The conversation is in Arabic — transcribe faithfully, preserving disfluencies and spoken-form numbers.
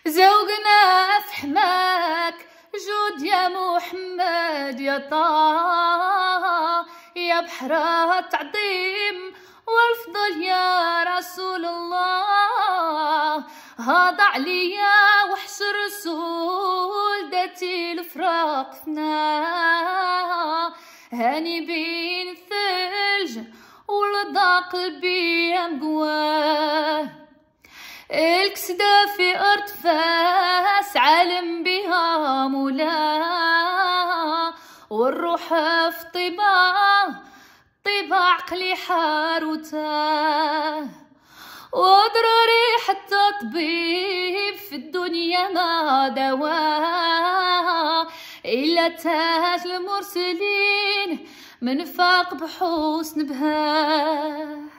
زوجنا في حماك جود يا محمد يا طه يا بحر تعظيم والفضل يا رسول الله. هذا عليا وحش الرسول داتي الفراق فنا هاني بين الثلج ولضا قلبي يا مقواه. الكسدة في أرض فاس عالم بها مولاه والروح في طباه طيبة عقلي حاروتاه وضرري حتى طبيب في الدنيا ما دواه إلا تاج المرسلين من فاق بحسن بهاه.